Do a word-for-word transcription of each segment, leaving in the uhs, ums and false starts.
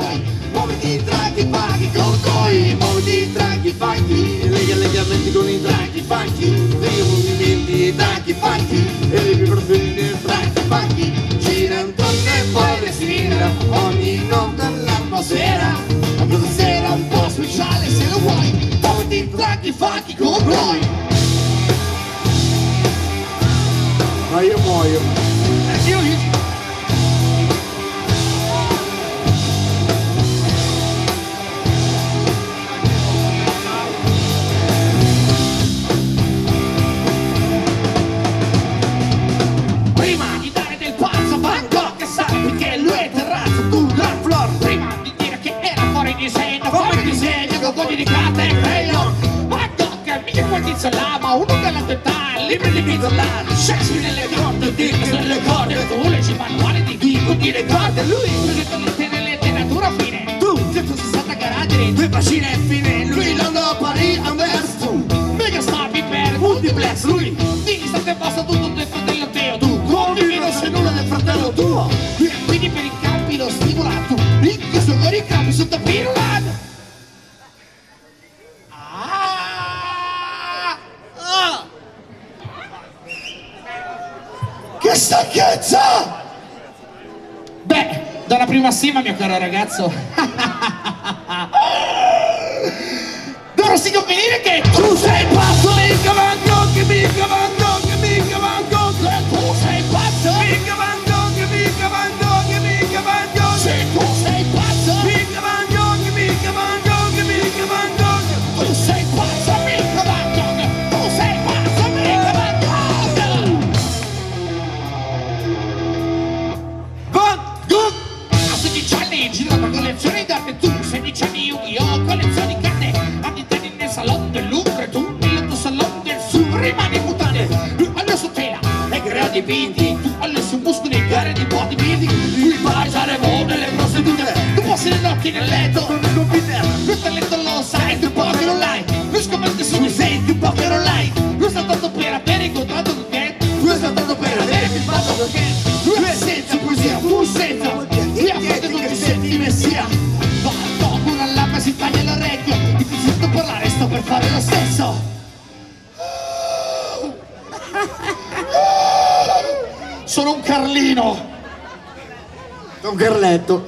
vuoi. Muoviti tranqui, funky con noi. Muoviti tranqui, funky. Lega legamenti con i tranqui, funky. Lega movimenti tranqui, funky. E le mie preferite tranqui, funky. Gira intorno e poi respira ogni notte all'atmosfera. Ma questa sera un po' speciale se lo vuoi. Muoviti tranqui, funky con noi. Ma io muoio. Eh, io io. Prima di dare del pazzo Van Gogh, che sai che lui è terrazzo, tu la flor. Prima di dire che era fuori disegno, fuori disegno, con fogli di carta e crayon. Van Gogh, mica quel tizio là, ma uno della tua età, libri di Bizzolano, Shakespeare nelle corde, Dickens nelle corde, tu leggi manuali di chi, tu ti ricordi, lui presenta le letteratura fine, tu centosessanta caratteri, due pagine e fine, lui Londra, Paris, Anvers, tu mega star, Piper, multiplex, lui di istante basta tutto del fratello Teo, tu convivi non sei nulla del fratello tuo, quindi per i campi lo stimola, tu ricchi sono i campi sotto pirulano. Che stanchezza! Beh, dalla prima stima, mio caro ragazzo. Dovresti convenire che tu sei pazzo! Mica Van Gogh, mica Van Gogh, mica Van Gogh! Tu sei pazzo! Mica Van Gogh, mica Van Gogh, mica Van Gogh! Se tu sei pazzo! Mica Van Gogh, mica Van Gogh, mica Van Gogh! Tu sei pazzo, mica Van Gogh! Tu sei pazzo, mica Van Gogh! Van Gogh! A sedici anni giro per collezioni d'arte, tu sedici anni Yu-Gi-Oh! Collezioni carte, anni nel salone del Louvre, tu nel tuo salone del Sud rimani in mutande, lui alle su tela e crea dipinti, tu alle su muscoli e gare di bodybuilding, lui fa usare vone le prostitute, tu passi le notti nel letto con il computer, lui talento lo sai, tu poker online, lui scommette su di sé, tu poker online, lui sta tanto per avere incontrato con te, lui sta tanto per avere filmato con te, lui è senza poesia, tu senza, lui a fronte non ti senti messia, va dopo una lama si taglia l'orecchio, ti sento parlare, sto per fare lo stesso. Sono un Carlino. Un Carletto.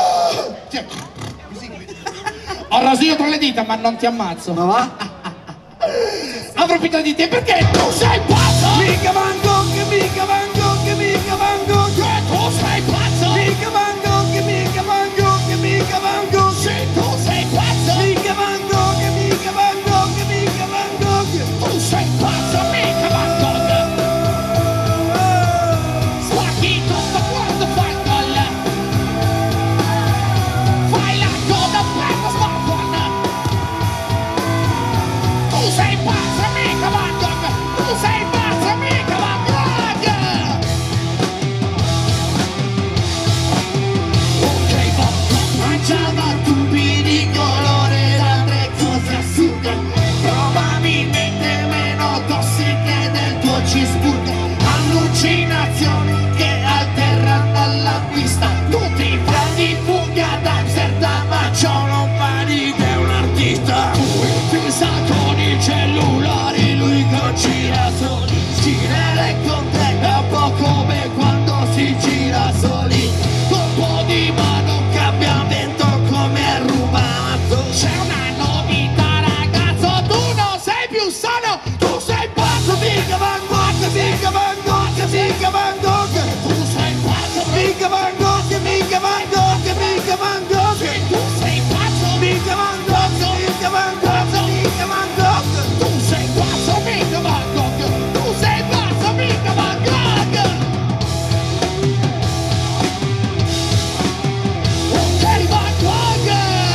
Ho rasino tra le dita, ma non ti ammazzo. Ma va? Approfitto di te perché tu sei pazzo! Mica Van Gogh, mica Van Gogh, mica Van Gogh! Che tu sei pazzo! Mica Van Gogh, mica Van Gogh, mica Van Gogh! Se tu sei pazzo! Mica Van Gogh, mica Van Gogh, mica Van Gogh! Tu sei pazzo, mica Van Gogh! Spacchi tutto quando fai il gol! Fai la coda per lo smartphone! Tu sei pazzo, mica Van Gogh! Tu sei pazzo, mica Van Gogh! Ok, Van Gogh mangiava tubi di colore da altre cose assurde, probabilmente meno tossiche del tuo cheeseburger, allucinazioni che alterano alla vista, tutti i prendi funghi ad Amsterdam, ma ciò non fa di te un artista. Tu fissa con i cellulari, lui con girasoli, girare con te è un po' come quando si gira soli, colpo di mano, cambiamento come rubato. C'è una novità ragazzo, tu non sei più sano, tu sei pazzo, mica Van Gogh, mica Van Gogh, mica Van Gogh. Tu sei pazzo, mica Van Gogh, mica Van Gogh, mica Van Gogh. Tu sei pazzo, mica Van Gogh, mica Van Gogh, mica Van Gogh. Tu sei pazzo, mica Van Gogh, tu sei pazzo, mica Van Gogh. Ok, Van Gogh!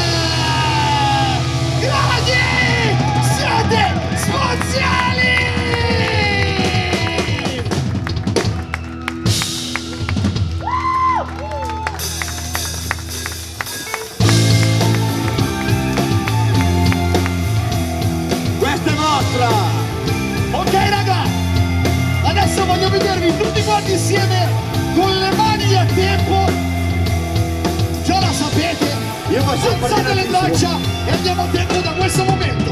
Grandi! Siete spaziali! Questa è vostra! Ok raga! Adesso voglio vedervi tutti quanti insieme con le mani a tempo! Già la sapete! Io faccio il alzate le braccia e andiamo dentro da questo momento.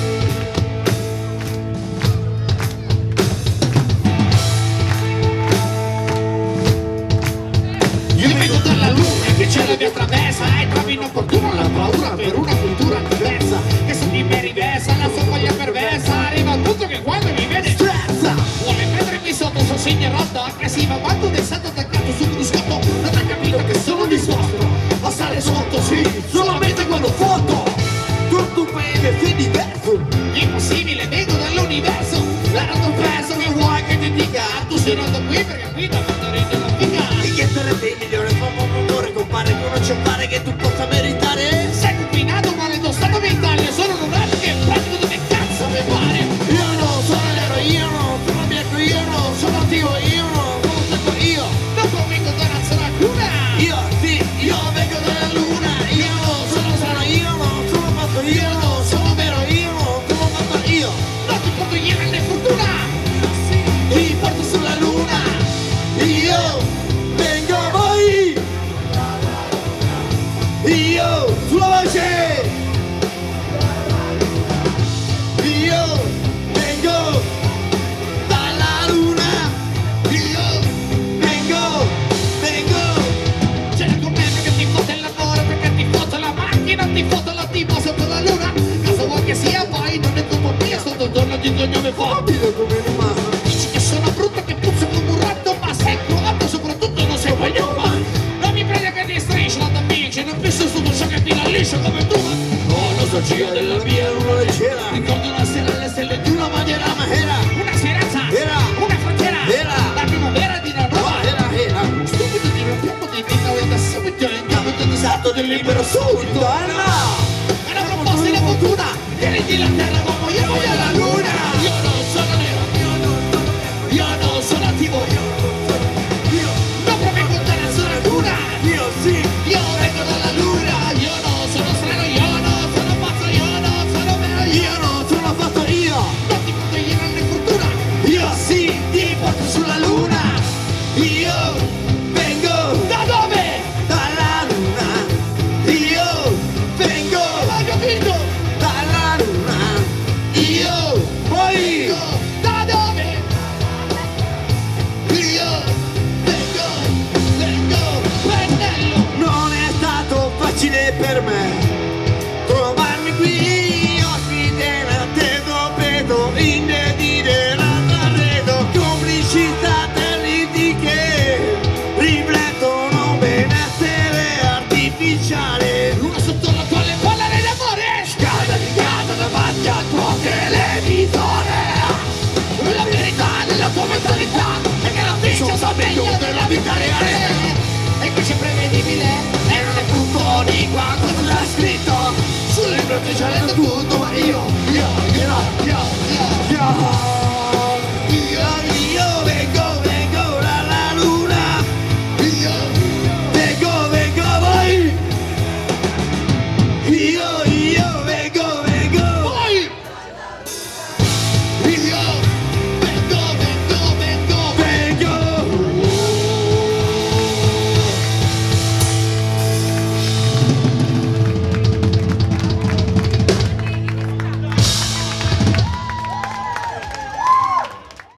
Io vengo dalla luna che c'è la mia traversa e trovi inopportuno la paura per una cultura diversa che su di me riversa la sua voglia perversa. Arriva al punto che quando mi vede strezza, vuole mettermi sotto sua segna rotta aggressiva, quando è stato attaccato sul cruscotto non ha capito che sono disposto a stare sotto, sì, solamente quando foto tutto un paese è diverso. Impossibile, vengo dall'universo, la noto preso che vuoi che ti dica, tu sei nato qui perché qui da fattorino non figa. E che sarebbe il migliore, fa un rumore, compare, che non c'è fare che tu possa meritare. Sei confinato male tuo stato mentale, sono un uranio che pratico dove cazzo mi pare. Io non sono nero, io non sono bianco, io non sono attivo, io non sono secco, io Dopo vengo dalla zona luna. Io sì, io vengo dalla luna, io non sono strano, io non sono fatto, io non sono vero, io non sono fatto, io Non ti porto ieri nelle fortuna. ti porto sulla luna, io vengo voi, io sulla voce, io vengo dalla luna, io vengo, vengo. C'è con me perché ti fotte il lavoro, perché ti fotte la macchina, ti fotte la tipa sotto la luna. Cosa vuoi che sia poi, non è colpa mia, sto torno di cognome forte. Capito come umano. Dici che sono brutto, che puzzo come un ratto, ma sei provato, soprattutto non sei guaglione. Non mi prende che ti striscia da amici, non penso sotto ciò che ti la liscia come tu. Oh, nostalgia della mia luna leggera, ricordo una sera alle stelle di una maniera, Ma era, una speranza, Era. una frontiera, Era. la primavera di una nuova era, era, stupido di un tempo di vita da subito in cambio di un stato del libero subito. Anna. Era proposta di fortuna, vieni di la terra, uomo, io voglio la luna. Io non sono nero, io non sono attivo, non provengo dalla zona luna. Io sì, Io vengo dalla luna, io non sono strano, io non sono pazzo, io non sono vero, io io non sono fatto io, non ti porto ieri nelle fortuna. io sì, ti porto sulla luna, io vengo Da dove? dalla luna, io vengo L'hai capito? dalla luna, io poi Da dove? Io vengo, vengo, pennello. non è stato facile per me trovarmi qui, ospite atteso, vedo inedire l'arredo, complicità dell'I T che riflettono benessere artificiale. Luna sotto la quale parlare d'amore. Scalda di casa davanti al tuo televisore. La verità nella tua mentalità è che la fiction sa meglio della vita reale. E qui c'è prevedibile e non è tutto di quanto tu l'hai scritto. Sul libro ti c'è letto tutto, ma io, io, io, io, io, io.